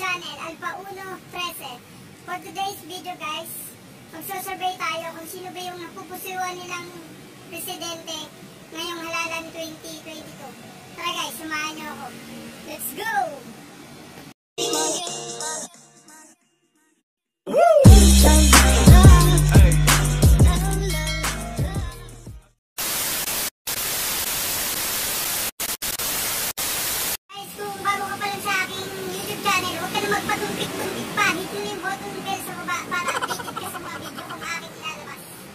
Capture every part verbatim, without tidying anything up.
channel, Alpha Uno Trece. For today's video guys, magsasurvey tayo kung sino ba yung napupusuan nilang presidente ngayong halalan twenty twenty-two. Tara guys, samahan niyo ako. Let's go! Magpatumpik-tumpik pa, hit nyo yung button bell sa baba para updated ka sa mga video kung aking ilalabas.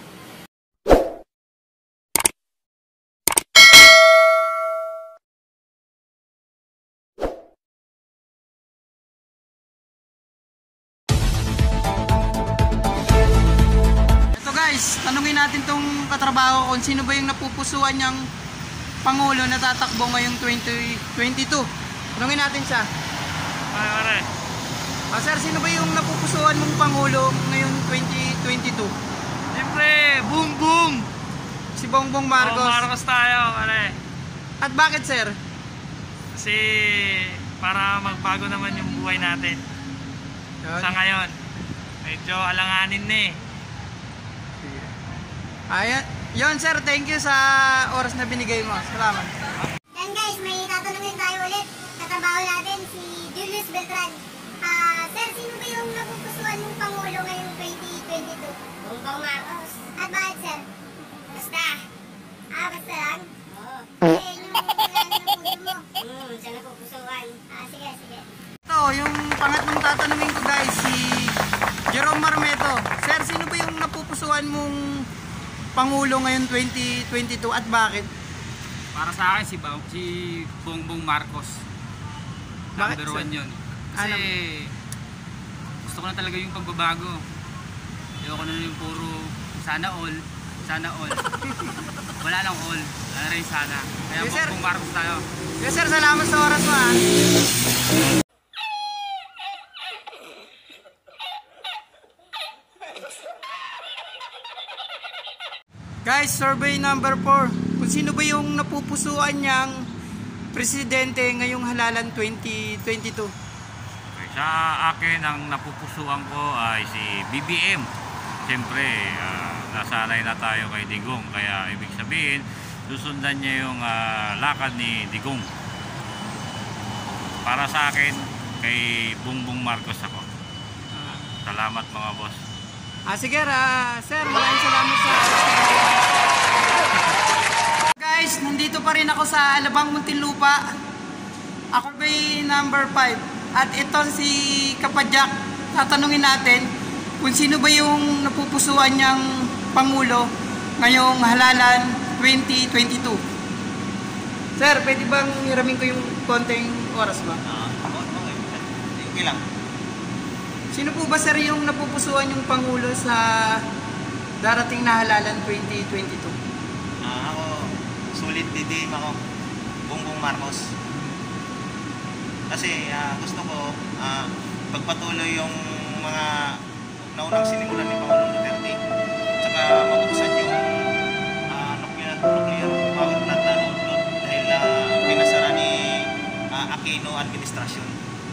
Ito guys, tanungin natin tong katrabaho kung sino ba yung napupusuan niyang Pangulo na tatakbo ngayong twenty twenty-two. Tanungin natin siya. Pare, pare. Ah, sir, sino ba yung napupusuan mong Pangulo ngayong twenty twenty-two? Siyempre, boom boom! Si Bongbong Marcos. Oh, Marcos tayo, pare. At bakit, sir? Kasi para magbago naman yung buhay natin. Yun. Sa ngayon, medyo alanganin na eh. Ayan. Yun, sir, thank you sa oras na binigay mo. Salamat. Yan guys, may tatanungin tayo ulit. Katrabaho natin si Julius Beltran. Ah, sir, sino ba yung napupusuan ng Pangulo ngayong twenty twenty-two? Bongbong Marcos. At bakit, sir? Basta. Ah, basta lang? Oo. Eh, yung ilan ng puso mo? Hmm, siya napupusuan. Ah, sige, sige. Ito, yung pangatlong tatanungin ko guys, si Jerome Marmeto. Sir, sino ba yung napupusuan mong Pangulo ngayon twenty twenty-two at bakit? Para sa akin si, ba si Bongbong Marcos. Bakit, Number sir? one yun. Kasi Alam. gusto ko na talaga yung pagbabago. Ayoko na yung puro sana all, sana all. Wala lang all, wala rin sana. Kaya Yes, sir. Bongbong Marcos tayo. Yes sir, salamat sa oras mo ha. Guys, survey number four. Kung sino ba yung napupusuan niyang presidente ngayong halalan twenty twenty-two? Okay, sa akin, ang napupusuan ko ay si B B M. Siyempre, uh, nasanay na tayo kay Digong. Kaya ibig sabihin, susundan niya yung uh, lakad ni Digong. Para sa akin, kay Bongbong Marcos ako. Salamat mga boss. Ah, sige, ah, sir, maraming salamat sa guys, nandito pa rin ako sa Alabang, Muntinlupa. Ako bay number five. At ito si Kapadyak. Tatanungin natin kung sino ba yung napupusuan niyang Pangulo ngayong halalan twenty twenty-two. Sir, pwede bang hiramin ko yung konting oras ba? Ah, okay. Okay lang. Sino po ba sir yung napupusuan yung Pangulo sa darating na halalan twenty twenty-two? Ah, ako, sulit didim ako. Bongbong Marcos. Kasi ah, gusto ko ah, pagpatuloy yung mga naunang sinimulan ni Pangulong Duterte. Tsaka mabuksan yung ah, nuclear, nuclear power plant na Nonlot dahil na pinasara ni ah, Aquino administrasyon.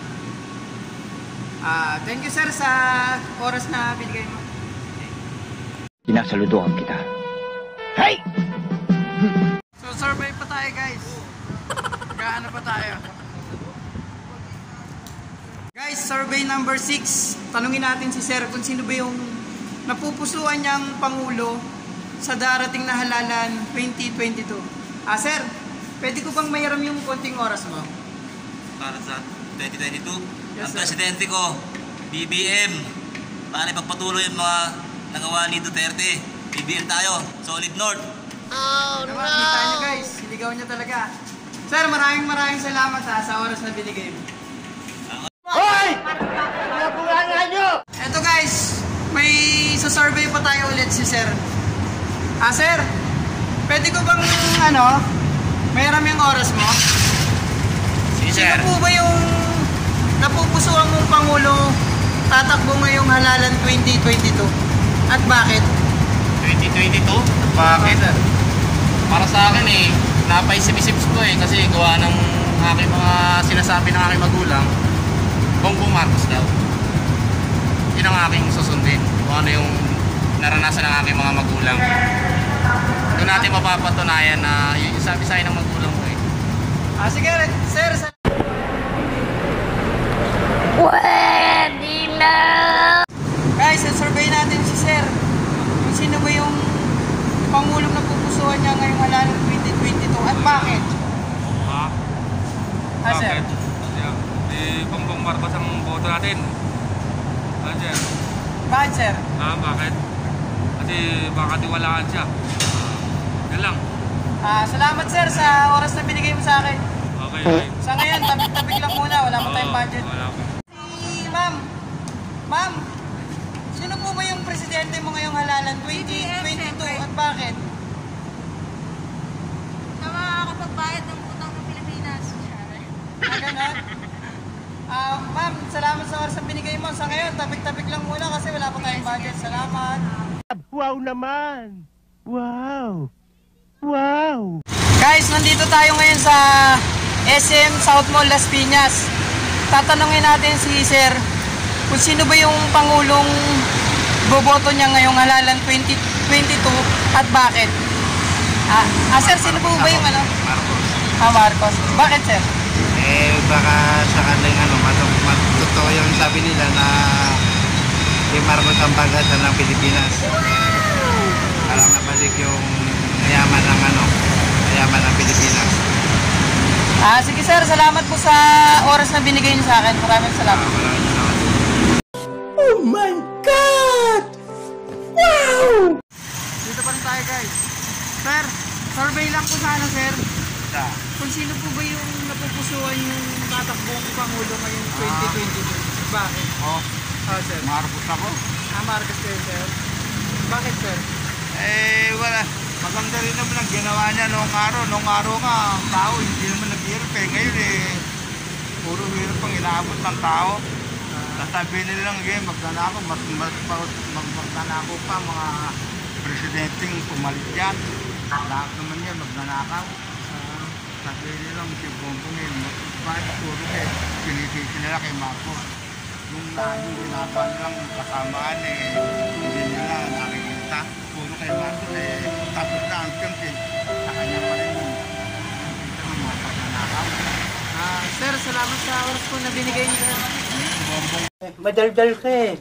Ah, thank you sir sa oras na binigay mo. Sinasaludohan kita. Hey! So survey pa tayo guys. Gaano pa tayo? Guys, survey number six. Tanungin natin si sir kung sino ba yung napupusuan niyang Pangulo sa darating na halalan twenty twenty-two. Ah sir, pwede ko bang mahiram yung konting oras mo? Para sa twenty twenty-two, Yes, ang sir. presidente ko, B B M, para ipagpatuloy yung mga nagawa ni Duterte. B B M tayo, solid north. Oh no! Kita niyo guys, siligaw niya talaga. Sir, maraming maraming salamat ha, sa oras na binigay mo. Hoy! Nabulangan nyo! Eto guys, may sasurvey pa tayo ulit si sir. Ah sir, pwede ko bang ano, mahiram yung oras mo? Sige sir. Sino po ba yung napupusuan mong Pangulo tatakbo ngayong halalan twenty twenty-two? At bakit? twenty twenty-two? Bakit? Para sa akin eh, napaisip-isip ko eh kasi gawa ng aking mga sinasabi ng aking magulang. Bongbong Marcos daw. Yun ang aking susundin. Kung ano yung naranasan ng aking mga magulang. Doon natin mapapatunayan na yung sabi sa akin ng magulang ko eh. Ah, sige, sir. Sa... Pwede na! Guys, survey natin si sir. Kung sino ba yung pangulong napupusuan niya ngayong halalan twenty twenty-two at bakit? Ha? Ah, sir. Bakit? Yeah. Si Bongbong Marcos ang boto natin. Ano sir? Bakit, sir? Ah, bakit? Kasi baka tiwalaan siya. Yan lang. Ah, salamat, sir, sa oras na binigay mo sa akin. Okay, okay. Sa ngayon, tabik-tabik lang muna. Wala pa tayong Oo, budget. wala pa. Si ma'am. Ma'am, sino po ba yung presidente mo ngayong halalan twenty twenty-two at bakit? Na makakapagbayad ng utang ng Pilipinas. Ah, ganun? Ah, ma'am, salamat sa oras na binigay mo. Sa ngayon, tabik-tabik lang muna kasi wala pa tayong budget. Salamat. Wow naman! Wow! Wow! Guys, nandito tayo ngayon sa S M South Mall Las Piñas. Tatanungin natin si sir kung sino ba yung pangulong boboto niya ngayong halalan twenty twenty-two at bakit. Ah, ah sir, sino po ba yung ano? Marcos. Ah, Marcos. Bakit, sir? Eh, baka sakaling ano, mat- mat- totoo yung sabi nila na si Marcos ang pag-asa ng Pilipinas. Para mabalik yung yaman ng ano, yaman ng Pilipinas. Ah, sige sir, salamat po sa oras na binigay niyo sa akin. Maraming salamat. Ah, maraming salamat. Oh my God! Wow! Dito pa rin tayo, guys. Sir, survey lang po sana, sir. Sa, Kung sino po ba yung napupusuan yung tatakbong Pangulo ngayong twenty twenty-two? Bakit? oh, Ah, sir. Marcos ako. Ah, Marcos kayo, sir. Bakit, sir? Eh, wala. Maganda rin naman ang ginawa niya noong araw. Noong araw nga, ang tao hindi naman naghihirap eh. Ngayon eh, puro hirap ang inaabot ng tao. Sasabihin nila lang ngayon, magnanako, mas, mas, mag, magnanako pa mga presidenteng pumalit yan. Lahat naman yan, magnanakaw. Uh, sabihin nila lang si Bongbong eh, bakit puro eh, pinisisi nila kay Marcos. Yung laging ginagawa nilang kasamaan eh, hindi nila nakikita. Puro kay Marcos eh, tapos na ang chance eh, sa kanya pa rin yung nakikita ng mga pagnanakaw. Ah, sir, salamat sa oras po na binigay niyo, sir. Bongbong Madaldal ka eh.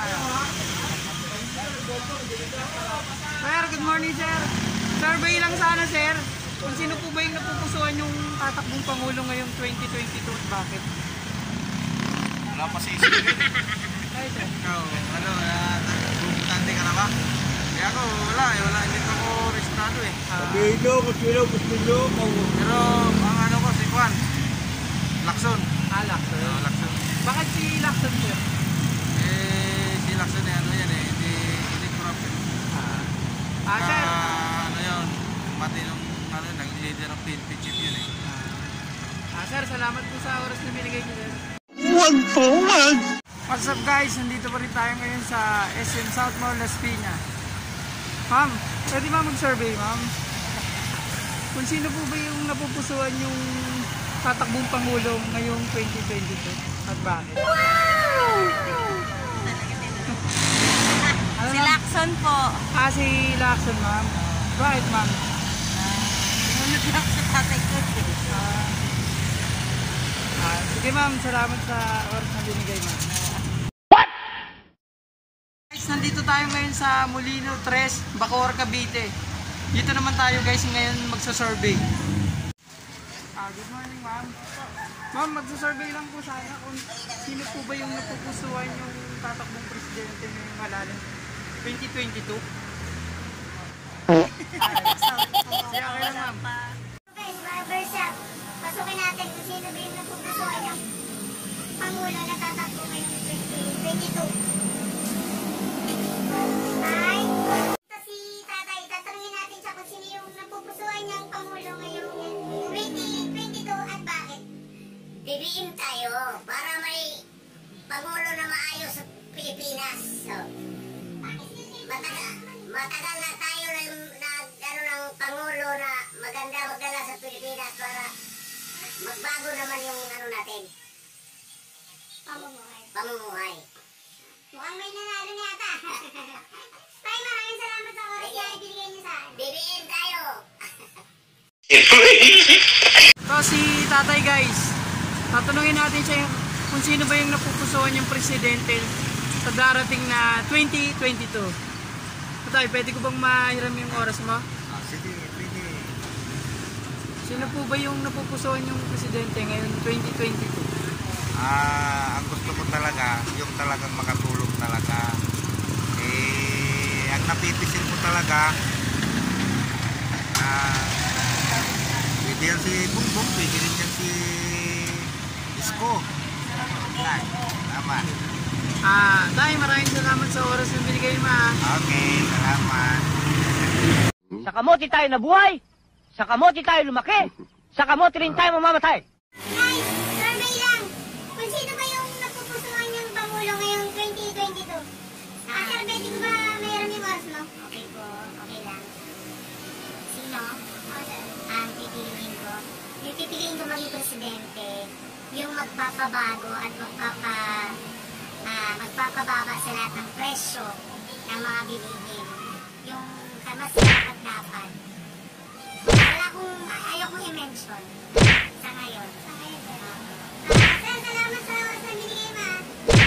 Sir, good morning, sir. Survey lang sana, sir. Kung sino po ba yung napupusuan yung tatakbong Pangulo ngayong twenty twenty-two at bakit? wala pa sa isip yun. Ay, sir. Ikaw, ano, bumutante ka na ba? Kaya ako, wala eh, wala, hindi pa ako registrado eh. Bilo, kutsilo, kutsilo. Pero, ang ano ko, si Juan, Lacson. Ah, Lacson. Oh, Lacson. Bakit si Lacson, sir? Eh, si Lacson eh, ano yan eh, hindi, hindi corrupt eh. Ah, sir. Ah, ano yun, mati nung, ano, nag-leader ng P N P chief yun eh. Ah, sir, salamat po sa oras na binigay niyo, sir. Wag po, wag! What's up, guys? Nandito pa rin tayo ngayon sa S M South Mall Las Piñas. Ma'am, pwede ba mag-survey, ma'am? Kung sino po ba yung napupusuan yung tatakbong Pangulo ngayong twenty twenty-two at bakit? Ano, Si ma'am? Lacson po. Ah, si Lacson, ma'am. Bakit, ma'am? Sumunod lang sa tatay ko. Ah, ah, sige, ma'am. Salamat sa oras na binigay, ma'am. What? Guys, nandito tayo ngayon sa Molino Tres, Bacoor, Cavite. Dito naman tayo, guys, ngayon magsa-survey. Ah, good morning, ma'am. Ma'am, magsa-survey lang po sana kung sino po ba yung napupusuan yung tatakbong presidente ngayong halalan twenty twenty-two. Sige, okay lang, ma'am. Guys, barbershop. Pasukin natin kung sino ba yung napupusuan yung Pangulo na tatakbo ngayong twenty twenty-two. Ay, ito si tatay. Tatanungin natin siya kung sino yung napupusuan niyang Pangulo ngayong twenty twenty-two at bakit. Bibiin tayo para may Pangulo na maayos sa Pilipinas. So, matagal, matagal na tayo na, na ano ng Pangulo na maganda magdala sa Pilipinas para magbago naman yung ano natin. pamumuhay. pamumuhay. Mukhang may nanalo na yata. Tay, maraming salamat sa oras na ibigay niyo sa akin. B B M tayo! Ito si tatay guys. Tatanungin natin siya yung, kung sino ba yung napupusuan yung presidente sa darating na twenty twenty-two. Tatay, pwede ko bang mahiram yung oras mo? Ah, sige, pwede. Sino po ba yung napupusuan yung presidente ngayon twenty twenty-two? Ah, ang gusto ko talaga, yung talagang makatulong talaga. Eh, ang napipisil ko talaga, ah, pwede yan si Bungbong, pwede rin yan si Isko. Yan, tama. Ah, tay, maraming salamat sa oras na binigay mo. ah. Okay, salamat. Sa kamote tayo nabuhay, sa kamote tayo lumaki, sa kamote rin tayo mamamatay. Guys, survey lang. Kung sino ba yung napupusuan yung Pangulo ngayong twenty twenty-two? Ah, sir, pwede ko ba mayroon yung oras mo? Okay po, okay lang. Sino? Oo, sir. Ang pipiliin ko? Yung pipiliin ko maging presidente, yung magpapabago at magpapa, ah, magpapababa sa lahat ng presyo ng mga bilihin. Yung mas dapat dapat. Wala kong, ayaw kong i-mention sa ngayon. Sa ngayon, sir. Ah, sir, salamat sa oras na binigay mo. ah.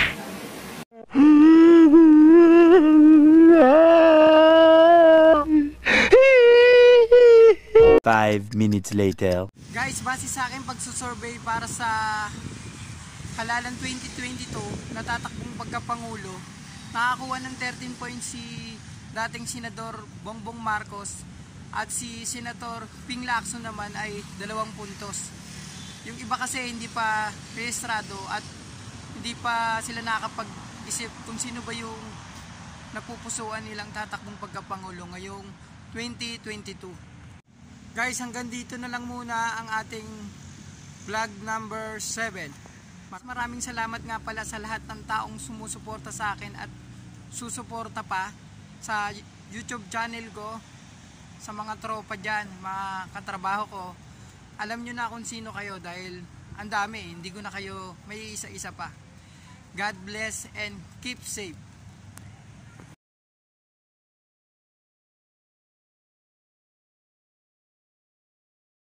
Five minutes later. Guys, base sa akin pagsusurvey para sa halalan twenty twenty-two, natatakbong pagkapangulo, nakakuha ng thirteen points si dating Senador Bongbong Marcos at si Senator Ping Lacson naman ay dalawang puntos. Yung iba kasi hindi pa rehistrado at hindi pa sila nakakapag-isip kung sino ba yung napupusuan nilang tatakbong pagkapangulo ngayong twenty twenty-two. Guys, hanggang dito na lang muna ang ating vlog number seven. Maraming salamat nga pala sa lahat ng taong sumusuporta sa akin at susuporta pa sa YouTube channel ko, sa mga tropa dyan, mga katrabaho ko. Alam nyo na kung sino kayo dahil ang dami, hindi ko na kayo may isa-isa pa. God bless and keep safe.